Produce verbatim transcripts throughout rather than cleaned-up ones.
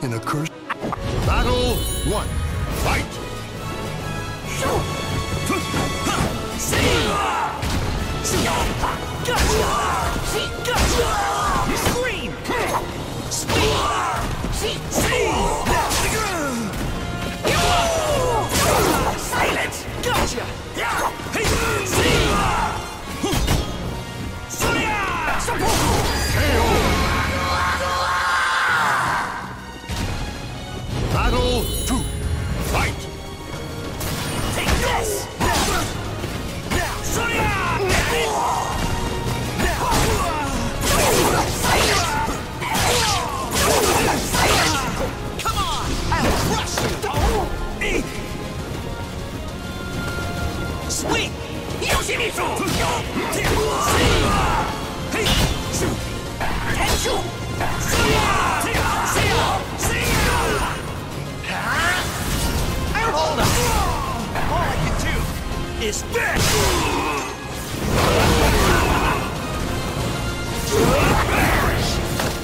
In a curse. Battle one. Fight! Scream! Silence! Gotcha! Battle two. Fight! Take this! Come on! I'll crush you! Sweet! Yoshimitsu! Tenshu! Hold on! All I can do is this! Perish!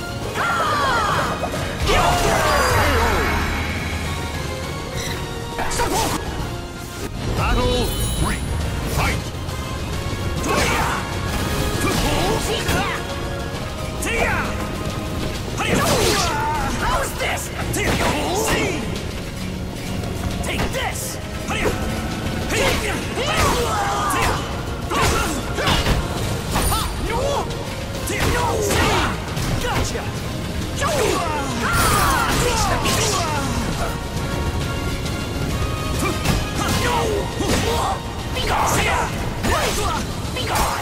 Battle three. Fight! How's this? See? Take this! Gotcha! Be gone! Be gone!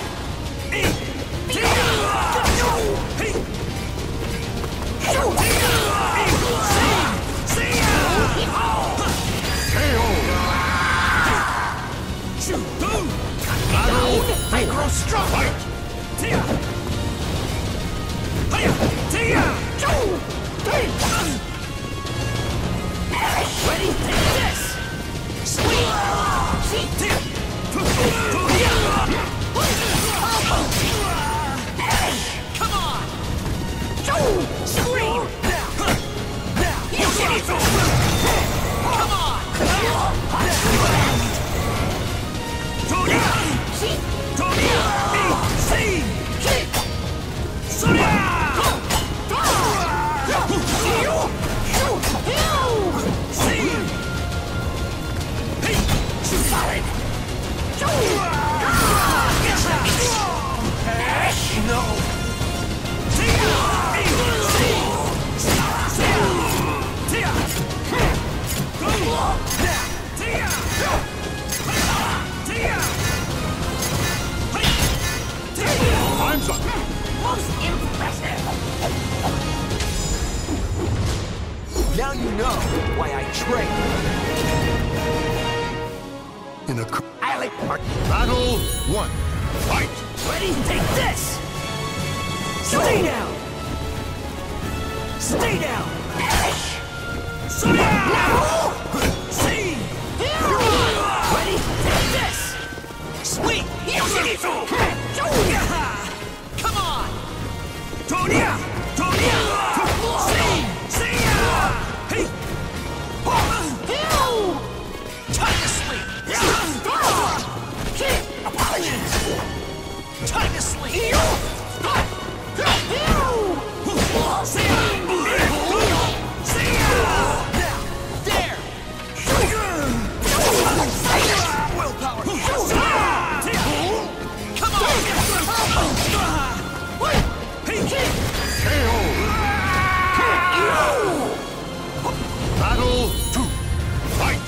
I grow strong! Fight! Ready? Take this! Sweet! Come on! Scream! Come on! Solid! No! Time's up! Most impressive! Now you know why I train. In a cur- I like part. Battle one. Fight! Ready? Take this! Stay down! Stay down! Now! See! Ready? Take this! Sweet! Yoshimitsu! Come on! Tonya! Tonya! See! See! Hey! Time to sleep! Apologies! Time to sleep! There! Willpower! Come on! Battle two. Fight!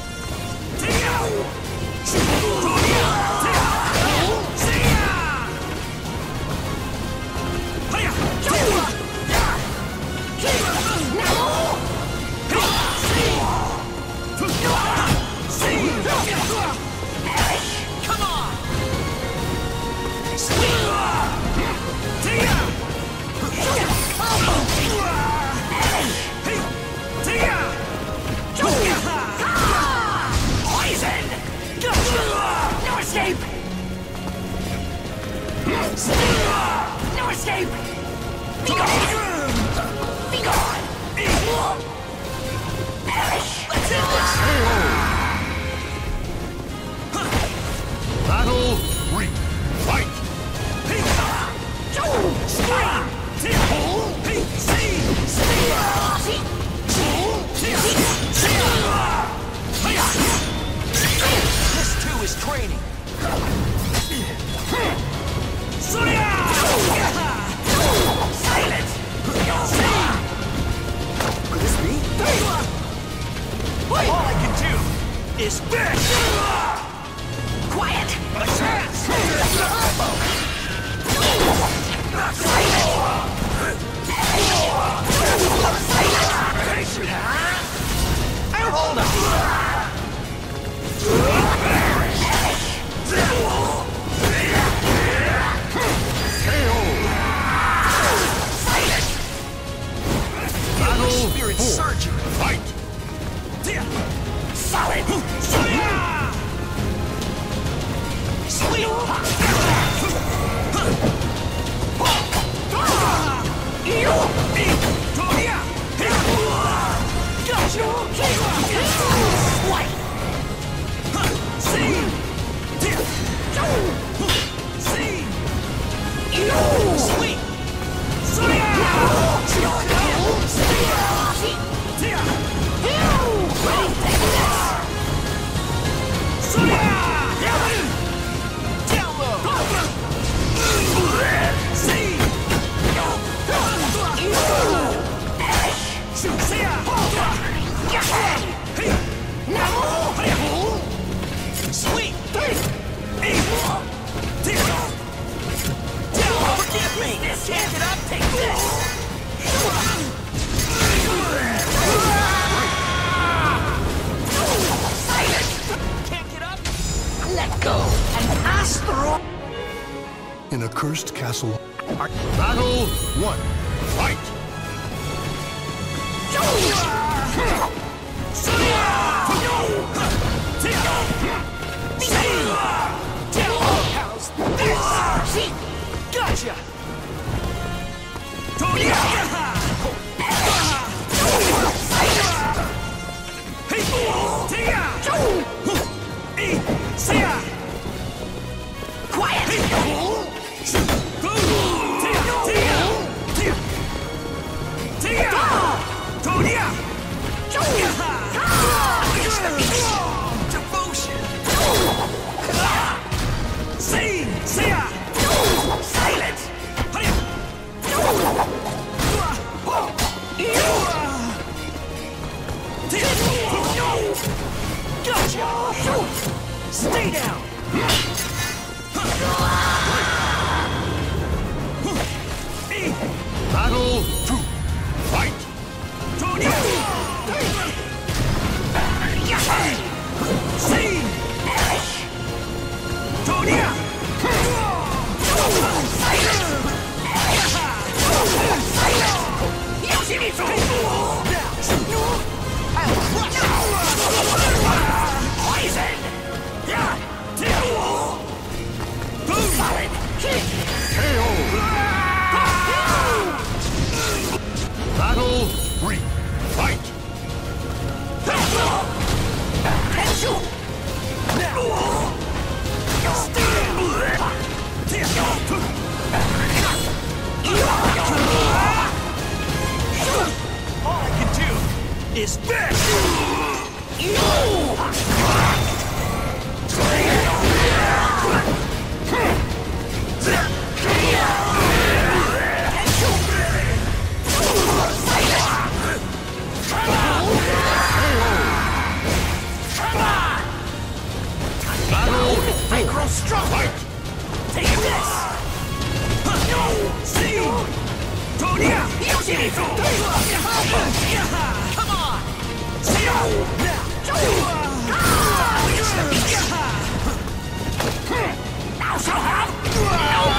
Come on! Poison! No escape! No escape! Be gone! Be gone! Let's end this! Battle three. Fight! This too is training. Silence! Could this be? All I can do is this! Quiet! A chance! Hold on! Battle Spirit four. surgeon! Fight! Solid! Sweet! Sweet! Forgive me! This hand it up, take this! Silence! Can't get up? Let go and pass through! In a cursed castle. Battle one. Fight! Gotcha! Quiet! Devotion! Silence! Gotcha! Stay down! Battle two. Fight! Yoshimitsu! Poison! Solid! K O! Battle three. Fight! Henshu! All I can do is this! Battle I grow strong! Fight! Take this! No! See! Tonya! Yoshimitsu! Come on! See you! Now shall have no